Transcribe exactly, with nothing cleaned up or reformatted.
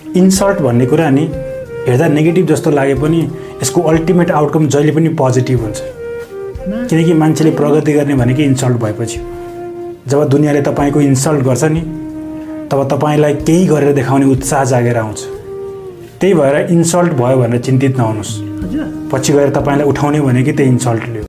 Insult भन्ने कुरा नि हेर्दा नेगेटिभ जस्तो लागे पनि यसको अल्टिमेट आउटकम जहिले पनि पोजिटिभ हुन्छ। किनकि मान्छेले प्रगति गर्ने भनेकै इन्सल्ट भएपछि हो। जब दुनियाँले तपाईँको इन्सल्ट गर्छ नि तब तपाईँलाई केही गरेर देखाउने उत्साह जागेर आउँछ। त्यही भएर इन्सल्ट भयो भनेर चिन्तित नहुनुहोस्, पछि गएर तपाईँलाई उठाउने भनेकै त्यही इन्सल्टले हो।